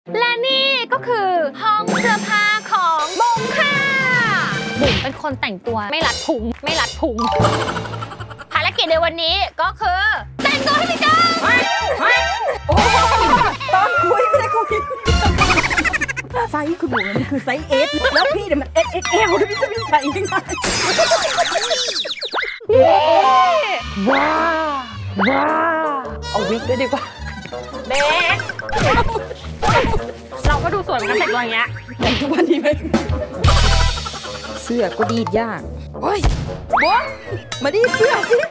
และนี่ก็คือห้องเสื้อผ้าของบุ๋มค่ะบุ๋มเป็นคนแต่งตัวไม่รัดพุงภารกิจในวันนี้ก็คือแต่งตัวให้พี่จ้าโอ้ตอนคุยไม่ได้คุยไซส์คุณบุ๋มมันคือไซส์ S แล้วพี่เนี่ยมัน XXL ด้วยพี่จะไม่ใส่ยังไงว้าวเอาวิกด้วยดีกว่าเบ๊เราก็ดูสวยเหมือนกันแต่งตัวอย่างเงี้ยแต่งทุกวันนี้ไหมเสื้อก็ดีดยากโอ้ยบ๊ะมาดีดเสื้อสิ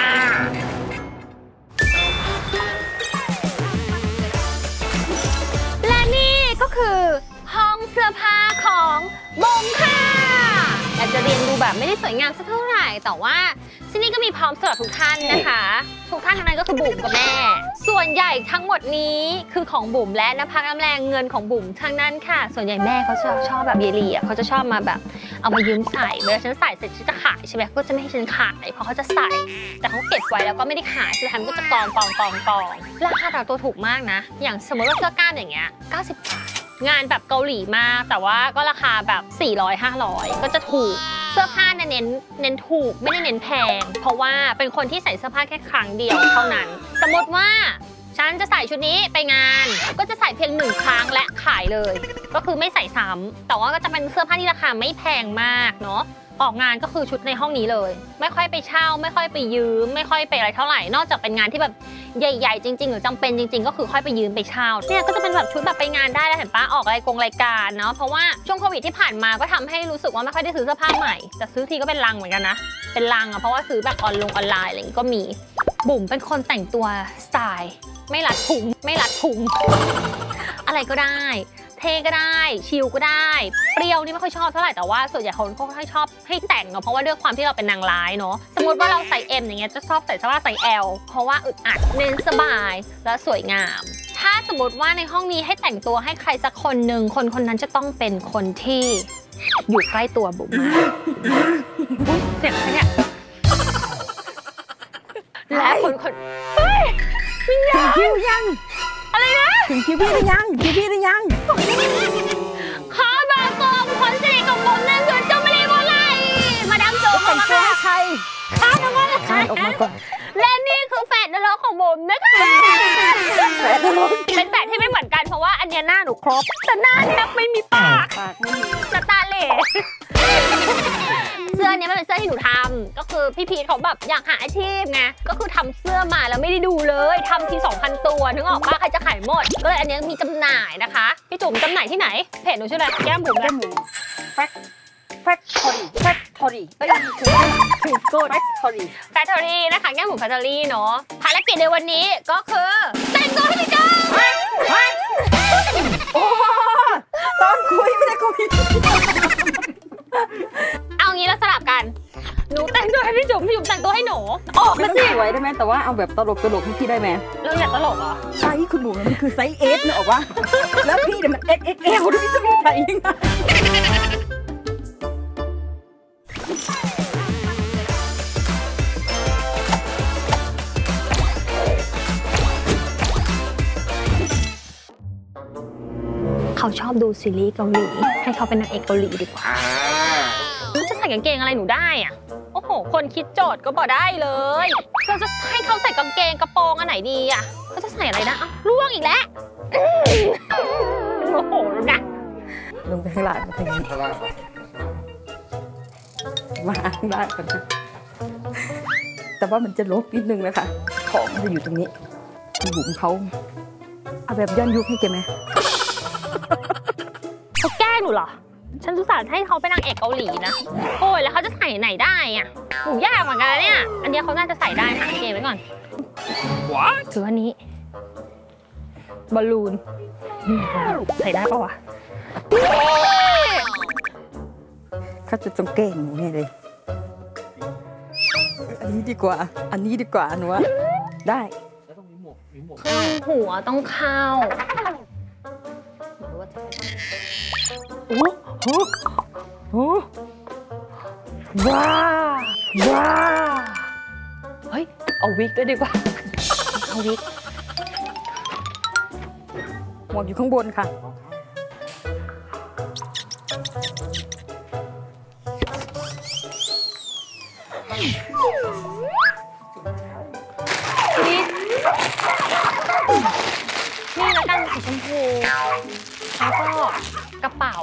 และนี่ก็คือห้องเสื้อผ้าของบุ๋มค่ะอาจจะเรียนดูแบบไม่ได้สวยงามสักเท่าไหร่แต่ว่าที่นี่ก็มีพร้อมสำหรับทุกท่านนะคะทุกท่านทั้งนั้นก็คือบุ๋มกับแม่ส่วนใหญ่ทั้งหมดนี้คือของบุ๋มและน้ำพักน้ำแรงเงินของบุ๋มทั้งนั้นค่ะส่วนใหญ่แม่เขาชอบแบบเยลีอ่ะเขาจะชอบมาแบบเอามายืมใส่เวลาฉันใส่เสร็จฉันจะขายใช่ไหมก็จะไม่ให้ฉันขายเพราะเขาจะใส่แต่เขาเก็บไว้แล้วก็ไม่ได้ขายสุดท้ายมันก็จะกองราคาแต่ตัวถูกมากนะอย่างสมมติว่าเสื้อกล้ามอย่างเงี้ย90 บาทงานแบบเกาหลีมากแต่ว่าก็ราคาแบบ400-500ก็จะถูกเสื้อผ้าเน้นถูกไม่ได้เน้นแพงเพราะว่าเป็นคนที่ใส่เสื้อผ้าแค่ครั้งเดียวเท่านั้นสมมติว่าฉันจะใส่ชุดนี้ไปงานก็จะใส่เพียง1 ครั้งและขายเลยก็คือไม่ใส่ซ้ำแต่ว่าก็จะเป็นเสื้อผ้าที่ราคาไม่แพงมากเนาะออกงานก็คือชุดในห้องนี้เลยไม่ค่อยไปเช่าไม่ค่อยไปยืมไม่ค่อยไปอะไรเท่าไหร่นอกจากเป็นงานที่แบบใหญ่ๆจริงๆหรือจำเป็นจริงๆก็คือค่อยไปยืมไปเช่าเนี่ยก็จะเป็นแบบชุดแบบไปงานได้แล้วเห็นปะออกรายการเนาะเพราะว่าช่วงโควิดที่ผ่านมาก็ทำให้รู้สึกว่าไม่ค่อยได้ซื้อเสื้อผ้าใหม่แต่ซื้อทีก็เป็นลังเหมือนกันนะเป็นลังอ่ะเพราะว่าซื้อแบบออนไลน์อะไรอย่างงี้ก็มีบุ๋มเป็นคนแต่งตัวสไตล์ไม่รัดพุงอะไรก็ได้เท่ก็ได้ชิลก็ได้เปรี้ยวนี่ไม่ค่อยชอบเท่าไหร่แต่ว่าส่วนใหญ่คนก็ค่อยชอบให้แต่งเนาะเพราะว่าด้วยความที่เราเป็นนางร้ายเนาะสมมติว่าเราใส่ M อย่างเงี้ยจะชอบใส่เสื้อผ้าไซส์ L เพราะว่าอึดอัดเน้นสบายและสวยงามถ้าสมมติว่าในห้องนี้ให้แต่งตัวให้ใครสักคนหนึ่งคนนั้นจะต้องเป็นคนที่อยู่ใกล้ตัวบุ๋มมากเสียงอะไรเนี่ยและคนเฮ้ยถึงคิวยังอะไรนะถึงคิวพี่หรือยังขอบอกตัวคนสนิทของผมนั่นคือเจ้าแม่ลีโมไลมาดามโจมาค่ะใครข้าทำไมล่ะคะออกมาก่อนและนี่คือแฝดนรกของผมนะคะแฝดนรกเป็นแฝดที่ไม่เหมือนกันเพราะว่าอันนี้หน้าหนูครบแต่หน้าเนี่ยไม่มีปากไม่มีจะตาเหล่เสื้อเนี้ยมันเป็นเสื้อที่หนูทำก็คือพี่พีทเขาแบบอยากหาอาชีพไงก็คือทำเสื้อมาแล้วไม่ได้ดูเลยทำที 2,000 ตัวนึกออกปะใครจะขายหมดก็เลยอันนี้มีจำหน่ายนะคะพี่จุ๋มจำหน่ายที่ไหนเพจหนูชื่ออะไรแก้มบุ๋มแฟคทอรี่ถูกโกดแฟคทอรี่นะคะแก้มบุ๋มแฟคทอรี่เนาะภารกิจในวันนี้ก็คือแต่งตัวให้พี่จ้าโอ้ตอนคุยไม่ได้คุยเอางี้แล้วสลับกันหนูแต่งตัวให้พี่จุ๋มแต่งตัวให้หนูออกมาสิสวยได้ไหมแต่ว่าเอาแบบตลกให้พี่ได้ไหมเราอยากตลกเหรอไซส์คุณบุ๋มมันคือไซส์ S นึกออกปะแล้วพี่เนี่ยมัน XXL ด้วยพี่จะไม่ใส่ยังไงเขาชอบดูซีรีส์เกาหลีให้เขาเป็นนางเอกเกาหลีดีกว่าจะใส่กางเกงอะไรหนูได้อ่ะโอ้โหคนคิดโจทย์ก็บอกได้เลยเราจะให้เขาใส่กางเกงกระโปรงอันไหนดีอ่ะเขาจะใส่อะไรนะร่วงอีกแล้วโอ้โหนะลงไปข้างล่างมาข้างล่างกันนะแต่ว่ามันจะลบนิดนึงนะคะของมันจะอยู่ตรงนี้บุ๋มเขาเอาแบบย้อนยุคให้แกไหมเขาแกล้งหนูเหรอฉันอุตส่าห์ให้เขาเป็นนางเอกเกาหลีนะโอ้ยแล้วเขาจะใส่ไหนได้อ่ะหนูยากเหมือนกันเนี่ยอันนี้เขาน่าจะใส่ได้หาเกงไว้ก่อนถืออันนี้บอลลูนใส่ได้ปะวะเขาจะต้องแกล้งหนูเนี่ยเลยอันนี้ดีกว่าหนูว่าได้หัวต้องเข้าว้าเฮ้ยเอาวิกด้วยดีกว่าเอาวิกวกอยู่ข้างบนค่ะนี่แล้วกันสีชมพูแล้วก็กระเป๋า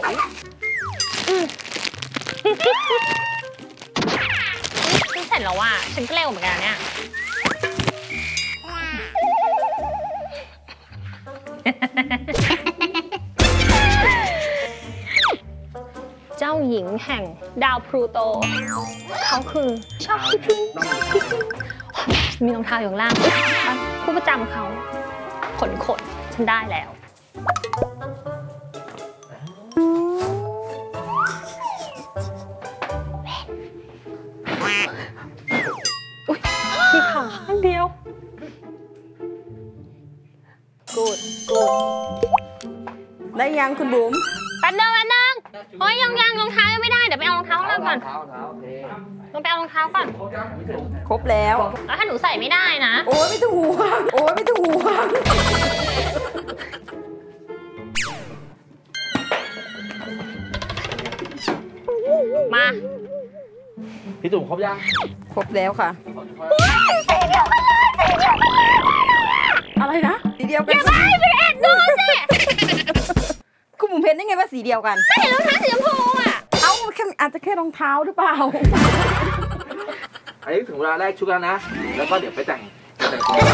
นี่เสร็จแล้วอ่ะฉันก็เร็วเหมือนกันเนี่ยเจ้าหญิงแห่งดาวพลูโตเขาคือชอบพี่พิงมีรองเท้าอยู่ข้างล่างคู่ประจำเขาขนฉันได้แล้วอุ๊ยมีขาข้างเดียวกูดได้ยังคุณบุ๋มแป๊บนึงโอ้ยยังรองเท้ายังไม่ได้เดี๋ยวไปเอารองเท้าข้างล่างก่อนลงไปเอารองเท้าก่อนครบแล้วถ้าหนูใส่ไม่ได้นะโอ้ยไม่ต้องห่วงมาพี่จุ๋มครบยังครบแล้วค่ะอะไรนะสีเดียวกันอย่าไปแอบดูสิคุณบุ๋มเพนได้ไงว่าสีเดียวกันไม่เห็นรองเท้าสีชมพูอ่ะเอ้าอาจจะแค่รองเท้าหรือเปล่าอันนี้ถึงเวลาแรกชุดแล้วนะแล้วก็เดี๋ยวไปแต่งตัว 1 2 3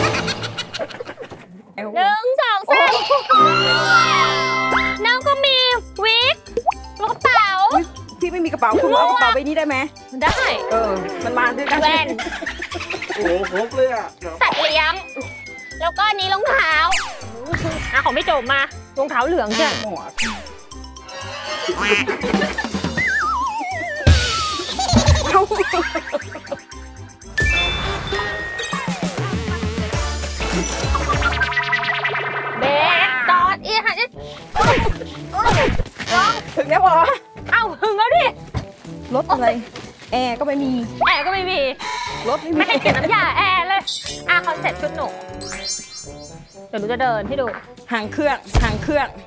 น้องก็มีวิกกระเป๋าพี่ไม่มีกระเป๋าคุณเอากระเป๋าใบนี้ได้ไหมได้มันมาด้วยกันแว่นโอ้โหครบเลยอ่ะสัตว์เลี้ยงแล้วก็นี้รองเท้าของพี่โจมมารองเท้าเหลืองใช่ไหมเบสตอดอีค่ะถึงแล้วเหรอเอ้าถึงแล้วดิรถอะไรแอร์ก็ไม่มีรถไม่ให้เปลี่ยนน้ำยาแอร์เลยคอนเซ็ปต์ชุดหนูเดี๋ยวหนูจะเดินให้ดูห่างเครื่องเค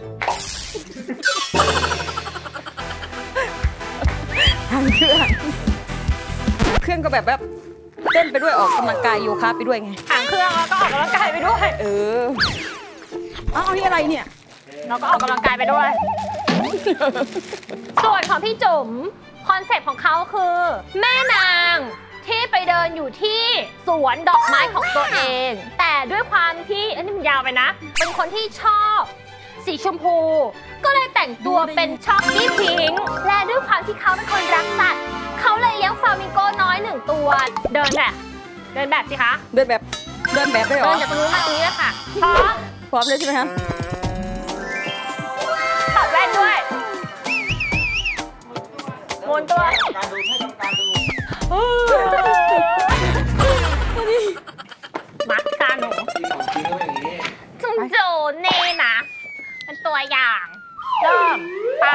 รื่องก็แบบเต้นไปด้วยออกกำลังกายโยคะไปด้วยไงห่างเครื่องแล้วก็ออกกำลังกายไปด้วยเอานี่อะไรเนี่ยเราก็ออกกำลังกายไปด้วยส่วนของพี่จุ๋มคอนเซ็ปต์ของเขาคือแม่นางที่ไปเดินอยู่ที่สวนดอกไม้ของตัวเองแต่ด้วยความที่อันนี้มันยาวไปนะเป็นคนที่ชอบสีชมพูก็เลยแต่งตัวเป็นช็อกกี้พิงค์และด้วยความที่เขาเป็นคนรักสัตว์เขาเลยเลี้ยงฟลามิงโกน้อย1 ตัวเดินแบบสิคะเดินแบบได้หรอเดินจากตรงนู้นมาตรงนี้เลยค่ะพร้อมเลยใช่ไหมคะถอดแว่นด้วยโมนตัวมักกันหนูจุงโจเน่นะเป็นตัวอย่างเริ่มไป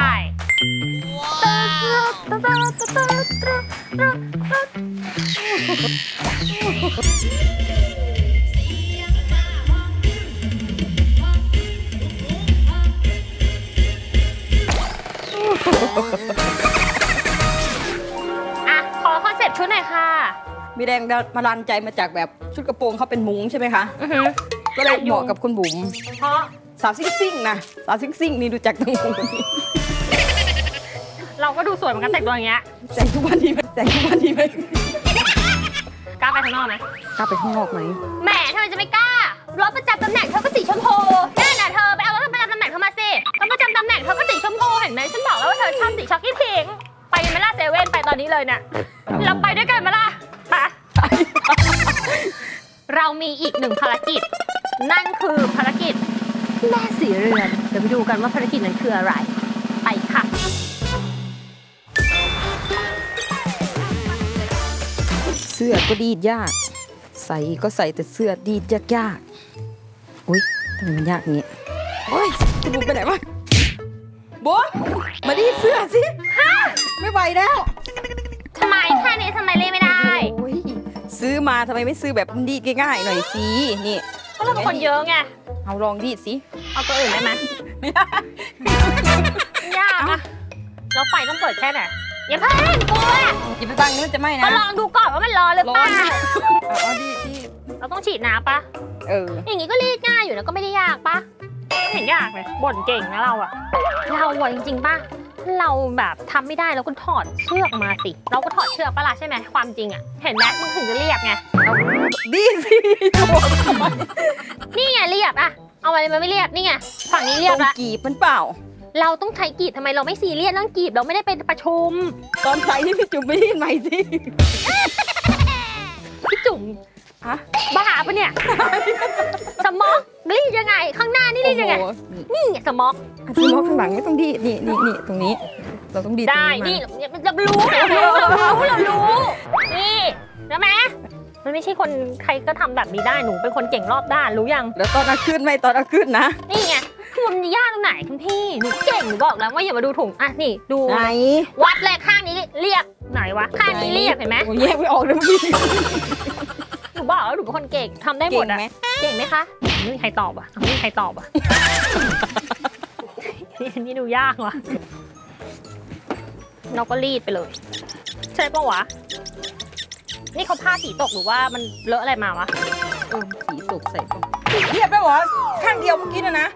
ขอคอนเซ็ปต์ชุดหน่อยค่ะมีแรงบันดาลใจมาจากแบบชุดกระโปรงเขาเป็นมุ้งใช่ไหมคะก็เลยเหมาะกับคุณบุ๋มเพราะสาวซิ่งนะสาวซิ่งนี่ดูจากตรงนี้เราก็ดูสวยเหมือนกันแต่งตัวอย่างเงี้ยแต่งทุกวันดีไหมกล้าไปข้างนอกไหมกล้าไปข้างนอกไหมแหมทำไมจะไม่กล้ารถประจำตำแหน่งเธอก็สีชมพูนั่นน่ะเธอไปเอารถประจำตำแหน่งเธอมาสิรถประจำตำแหน่งเธอก็สีชมพูเห็นไหมฉันบอกแล้วว่าเธอชอบสีช็อกกี้พิงค์ไปไหมล่ะเซเว่นไปตอนนี้เลยเนี่ยเราไปด้วยกันไหมล่ะไปเรามีอีก1 ภารกิจนั่นคือภารกิจแม่สีเรือนเดี๋ยวไปดูกันว่าภารกิจนั้นคืออะไรไปค่ะเสื้อก็ดีดยากใส่ก็ใส่แต่เสื้อดีดยากอุ้ยทำไมมันยากอย่างนี้โอ้ยจะบุ๋มไปไหนวะบุ๋มมาดีดเสื้อสิไม่ไหวแล้วทำไมแค่นี้ทำไมเล่นไม่ได้ซื้อมาทำไมไม่ซื้อแบบดีดง่ายๆหน่อยสินี่เพราะเราเป็นคนเยอะไงเเอาลองดีดสิเอาตัวอื่นได้ไหมไม่ได้ยากอะแล้วไฟต้องเปิดแค่ไหนอย่าเพิ่งกลัวอย่าไปบังนี่มันจะไหม้นะก็ลองดูก่อนว่ามันร้อนหรือร้เปอล่านเอาดีดเราต้องฉีดน้ำปะเอออย่างงี้ก็รีดง่ายอยู่นะก็ไม่ได้ยากปะไม่เห็นยากเลยบ่นเก่งนะเราอะจริงๆปะเราแบบทำไม่ได้เราก็ถอดเชือกมาสิเราก็ถอดเชือกปะล่ะใช่ไหมความจริงอะเห็นไหมมึงถึงจะเรียบไงดีดสิจะบอกทำไมนี่ไงเรียบอะเอาอะไรมาไม่เรียบนี่ไงฝั่งนี้เรียบตรงละกีบมันเปล่าเราต้องใช้กรีบทำไมเราไม่ซีเรียสเรื่องกรีบเราไม่ได้ไปประชุมตอนใส่นี่พี่จุ๋มไปดีดใหม่สิพี่จุ๋มฮะบ้าปะเนี่ยสม็อกรีดยังไง ข้างหน้านี่รีดยังไงโอ้โหนี่ไงสม็อกซื้อมอกข้างหลังไม่ต้องดีดนี่ตรงนี้ เราต้องดีดตรงได้นี้นี่มาเรารู้นี่นะแม่มันไม่ใช่คนใครก็ทำแบบนี้ได้หนูเป็นคนเก่งรอบด้านรู้ยังแล้วตอนเอาขึ้นไหมตอนเอาขึ้นนะนี่ไงคือมันยากตรงไหนคุณพี่หนูเก่งหนูบอกแล้วว่าอย่ามาดูถุงอ่ะนี่ดูไหนวัดเลยข้างนี้เรียบไหนวะข้างนี้เรียบเห็นไหมโอ้ยแยกไม่ออกเลยพี่หนูบอกแล้วหนูเป็นคนเก่งทำได้หมดเก่งอะไหมเก่งไหมคะไม่มีใครตอบอ่ะไม่มีใครตอบอ่ะ นี่ดูยากว่ะเราก็รีดไปเลย ใช่ปะวะ นี่เขาผ้าสีตกหรือว่ามันเลอะอะไรมาวะสีตกใส่ตรงเรียบไปหรอข้างเดียวเมื่อกี้นะ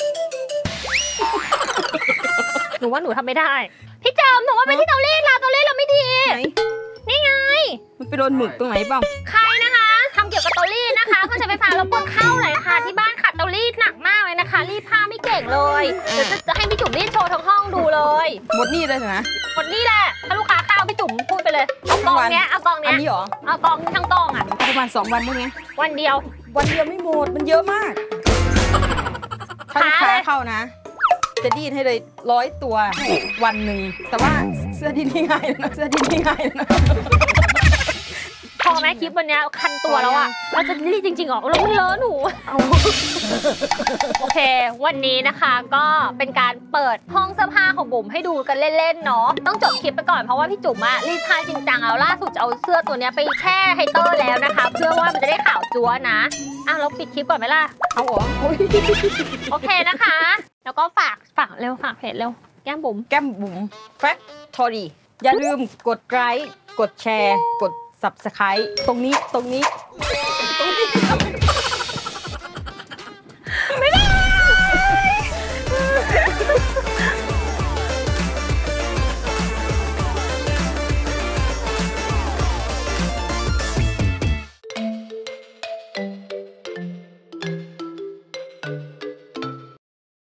หนูว่าหนูทำไม่ได้ พี่เจิมหนูว่าไปที่เตารีดเราไม่ดีไหนนี่ไงมันไปโดนหมึกตรงไหนเปล่าใครนะคะทำเกี่ยวกับเตารีดนะคะเครื่องใช้ไฟฟ้ารบกวนเข้าหน่อยค่ะที่บ้านขัดเตารีดหนักมากเลยนะคะ รีดผ้าไม่เก่งเลยเดี๋ยวจะให้พี่จุ๋มรีดโชว์ทั้งห้องดูเลยหมดนี่เลยนะคนนี้แหละถ้าลูกค้าเข้าพี่จุ๋มพูดไปเลยเอากองเนี้ยเอากองอัเนี้นยนี้เหรอเอากองทั้งกองอ่ะประมาณ2 วันได้ไหมวันเดียววันเดียวไม่หมดมันเยอะมาก ถ้าลูกค้าเข้านะ จะดีดให้เลย100 ตัววันหนึ่งแต่ว่าเสื้อดีดง่ายๆนะเสื้อดีดง่ายๆนะพอไหมคลิปวันเนี้ยคันตัวแล้วอ่ะเราจะรีดจริงๆเหรอเราไม่เลอะหนูเอาโอเค วันนี้นะคะก็เป็นการเปิดห้องเสื้อผ้าของบุ๋มให้ดูกันเล่นๆเนาะต้องจบคลิปไปก่อนเพราะว่าพี่จุ๋มอะรีดผ้าจริงจังแล้วล่าสุดจะเอาเสื้อตัวเนี้ยไปแช่ไฮเตอร์แล้วนะคะ เพื่อว่ามันจะได้ขาวจั๊วนะอ่ะเราปิดคลิปก่อนไหมล่ะเอาเหรอโอ้ยโอเคนะคะ แล้วก็ฝากเร็วฝากเพจเร็วแก้มบุ๋มแก้มบุ๋มแฟคทอรี่อย่าลืมกดไลค์กดแชร์ กด Subscribe ตรงนี้